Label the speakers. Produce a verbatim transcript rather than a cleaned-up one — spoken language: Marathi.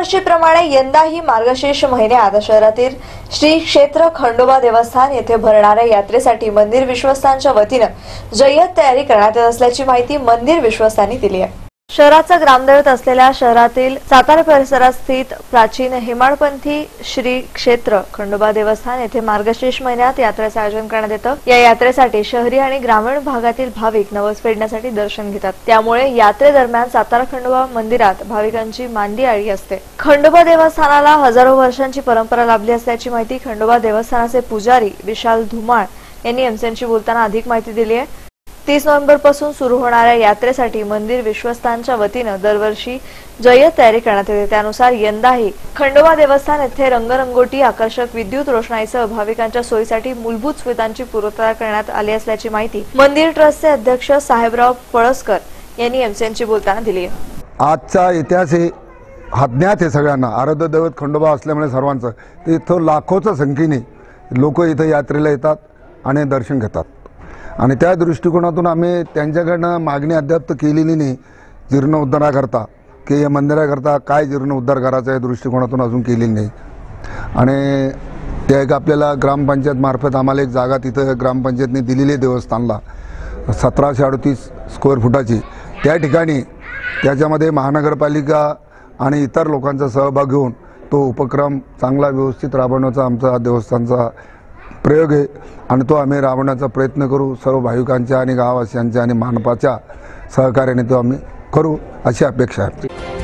Speaker 1: दरवर्षीप्रमाणे यंदाही मार्गशीर्ष महिन्यात शहरातील श्री क्षेत्र खंडोबा देवस्थान येथे भरणाऱ्या यात्रेसाठी मंदिर विश्वस्तांच्या वतीने जय्यत तयारी करण्यात येत असल्याची माहिती मंदिर विश्वस्तांनी दिली आहे। शहराचा ग्रामदैवत असलेल्या शहरातील सातारा परिसरात स्थित प्राचीन हेमाडपंथी श्री क्षेत्र खंडोबा देवस्थान येथे मार्गशीर्ष महिन्यात यात्रेचे आयोजन करण्यात येतं। या यात्रेसाठी शहरी आणि ग्रामीण भागातील भाविक नवस फेडण्यासाठी दर्शन घेतात। त्यामुळे यात्रेदरम्यान सातारा खंडोबा मंदिरात भाविकांची मांदी आळी असते। खंडोबा देवस्थानाला हजारो वर्षांची परंपरा लाभली असल्याची माहिती खंडोबा देवस्थानाचे पुजारी विशाल धुमाळ यांनी एमसीएनशी बोलताना अधिक माहिती दिली आहे। तीस नोव्हेंबर पासून सुरू होणाऱ्या यात्रेसाठी मंदिर विश्वस्तांच्या वतीने दरवर्षी जय्यत तयारी करण्यात येते। त्यानुसार यंदाही खंडोबा देवस्थान येथे रंगरंगोटी, आकर्षक विद्युत रोषणाईसह भाविकांच्या सोयीसाठी मूलभूत सुविधांची पूर्तता करण्यात आली असल्याची माहिती मंदिर ट्रस्टचे अध्यक्ष साहेबराव पळसकर यांनी एमसीएनशी बोलताना दिली आहे।
Speaker 2: आजचा इतिहास हे अज्ञात आहे सगळ्यांना। आराध्य दैवत खंडोबा असल्यामुळे सर्वांचं इथं लाखोच्या संख्येने लोक इथं यात्रेला येतात आणि दर्शन घेतात आणि त्या दृष्टिकोनातून आम्ही त्यांच्याकडनं मागणी अद्याप केलेली नाही जीर्णोद्धाराकरता की या मंदिराकरता काय जीर्णोद्धार करायचा या दृष्टिकोनातून अजून केलेली नाही। आणि त्या एक आपल्याला ग्रामपंचायत मार्फत आम्हाला एक जागा तिथं ग्रामपंचायतने दिलेली आहे देवस्थानला सतराशे अडतीस स्क्वेअर फुटाची। त्या ठिकाणी त्याच्यामध्ये महानगरपालिका आणि इतर लोकांचा सहभाग घेऊन तो उपक्रम चांगला व्यवस्थित राबवण्याचा आमचा देवस्थानचा प्रयोग आहे आणि तो आम्ही राबवण्याचा प्रयत्न करू। सर्व भाविकांच्या आणि गाववासियांच्या आणि मानपाच्या सहकार्याने तो आम्ही करू अशी अपेक्षा आहे।